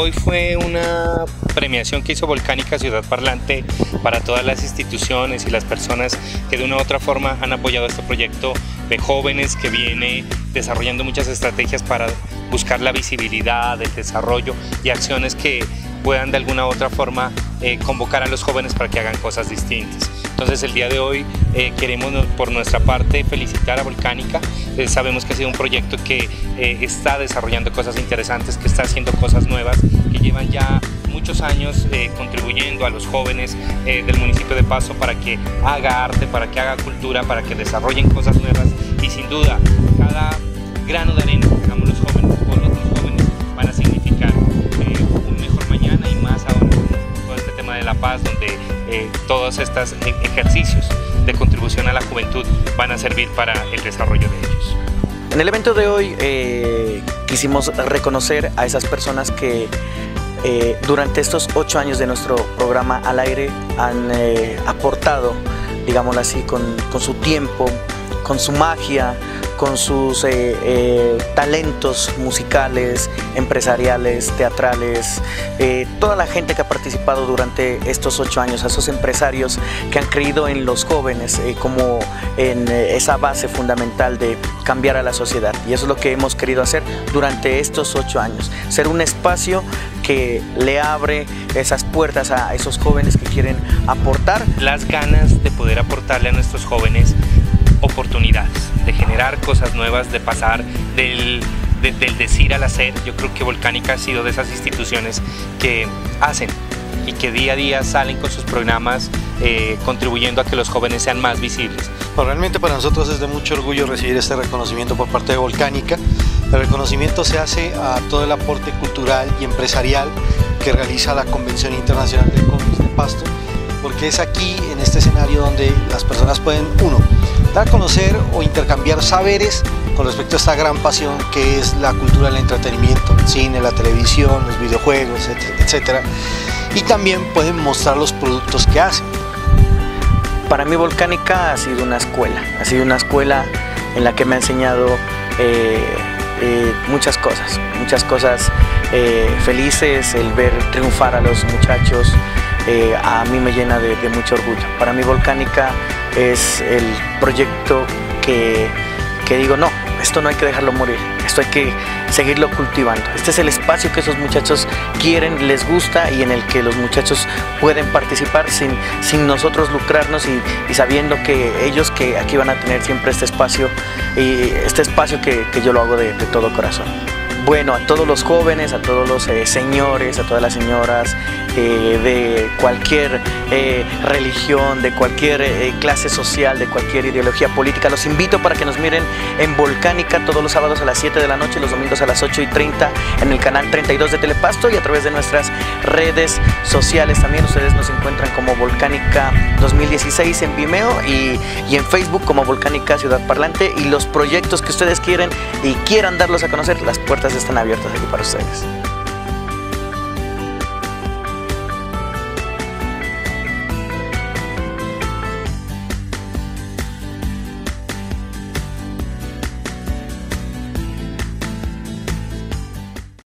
Hoy fue una premiación que hizo Volcánica Ciudad Parlante para todas las instituciones y las personas que de una u otra forma han apoyado este proyecto de jóvenes que viene desarrollando muchas estrategias para buscar la visibilidad, el desarrollo y acciones que puedan de alguna u otra forma convocar a los jóvenes para que hagan cosas distintas. Entonces el día de hoy queremos por nuestra parte felicitar a Volcánica. Sabemos que ha sido un proyecto que está desarrollando cosas interesantes, que está haciendo cosas nuevas, que llevan ya muchos años contribuyendo a los jóvenes del municipio de Pasto para que haga arte, para que haga cultura, para que desarrollen cosas nuevas y sin duda cada grano de arena que dejamos los jóvenes por otros jóvenes van a significar un mejor mañana y más ahora con todo este tema de la paz donde todos estos ejercicios de contribución a la juventud van a servir para el desarrollo de ellos. En el evento de hoy quisimos reconocer a esas personas que durante estos 8 años de nuestro programa al aire han aportado, digámoslo así, con su tiempo, con su magia, con sus talentos musicales, empresariales, teatrales, toda la gente que ha participado durante estos 8 años, a esos empresarios que han creído en los jóvenes como en esa base fundamental de cambiar a la sociedad. Y eso es lo que hemos querido hacer durante estos 8 años, ser un espacio que le abre esas puertas a esos jóvenes que quieren aportar. Las ganas de poder aportarle a nuestros jóvenes oportunidades, de generar cosas nuevas, de pasar del decir al hacer. Yo creo que Volcánica ha sido de esas instituciones que hacen y que día a día salen con sus programas contribuyendo a que los jóvenes sean más visibles. Pues realmente para nosotros es de mucho orgullo recibir este reconocimiento por parte de Volcánica. El reconocimiento se hace a todo el aporte cultural y empresarial que realiza la Convención Internacional de Cómics de Pasto, porque es aquí, en este escenario, donde las personas pueden, dar a conocer o intercambiar saberes con respecto a esta gran pasión que es la cultura del entretenimiento, el cine, la televisión, los videojuegos, etc. Y también pueden mostrar los productos que hacen. Para mí Volcánica ha sido una escuela en la que me ha enseñado muchas cosas felices, el ver triunfar a los muchachos. A mí me llena de mucho orgullo. Para mí Volcánica es el proyecto que digo, no, esto no hay que dejarlo morir, esto hay que seguirlo cultivando. Este es el espacio que esos muchachos quieren, les gusta y en el que los muchachos pueden participar sin nosotros lucrarnos y sabiendo que ellos que aquí van a tener siempre este espacio y este espacio que yo lo hago de todo corazón. Bueno, a todos los jóvenes, a todos los señores, a todas las señoras de cualquier religión, de cualquier clase social, de cualquier ideología política, los invito para que nos miren en Volcánica todos los sábados a las 7 de la noche, los domingos a las 8:30 en el canal 32 de Telepasto y a través de nuestras redes sociales. También ustedes nos encuentran como Volcánica 2016 en Vimeo y en Facebook como Volcánica Ciudad Parlante, y los proyectos que ustedes quieren y quieran darlos a conocer, las puertas están abiertas aquí para ustedes.